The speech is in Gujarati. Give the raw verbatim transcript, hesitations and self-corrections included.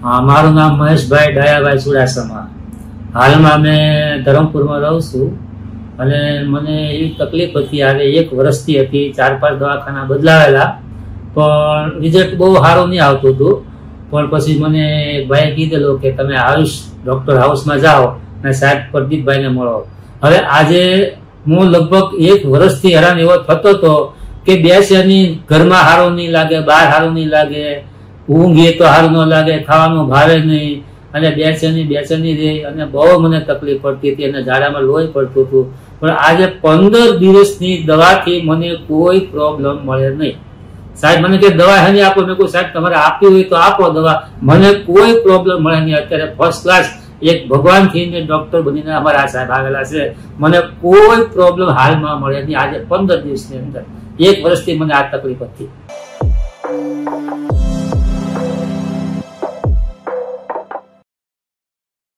हाँ, मारू नाम महेशभाई डायाभाई चुडासमा। हाल में मैं धरमपुर में रहूं छू અને મને એવી તકલીફ હતી આજે એક વર્ષથી હતી ચાર પાંચ દવાખાના બદલાવેલા પણ રિઝલ્ટ બહુ સારું નહીં આવતું હતું પણ પછી મને એક ભાઈએ કીધેલું કે તમે આયુષ ડોક્ટર હાઉસમાં જાઓ અને સાહેબ પ્રદીપભાઈને મળો। હવે આજે હું લગભગ એક વર્ષથી હેરાન એવો થતો હતો કે બેસવાની ઘરમાં સારું નહીં લાગે, બહાર સારું નહીં લાગે, ઊંઘે તો સારું ન લાગે, ખાવાનું ભાવે નહીં અને બેચેની બેચેની રહી અને બહુ મને તકલીફ પડતી હતી અને ઝાડામાં લોહી પડતું હતું। પણ આજે પંદર દિવસની દવાથી મને કોઈ પ્રોબ્લેમ મળે નહીં। સાહેબ મને કે દવા હેની આપો, મેં કહ્યું સાહેબ તમારે આપવી હોય તો આપો દવા, મને કોઈ પ્રોબ્લેમ મળે નહીં। અત્યારે ફર્સ્ટ ક્લાસ એક ભગવાન થઈને ડોક્ટર બનીને અમારા સાહેબ આવેલા છે, મને કોઈ પ્રોબ્લેમ હાલમાં મળે નહીં। આજે પંદર દિવસની અંદર એક વર્ષથી મને આ તકલીફ હતી।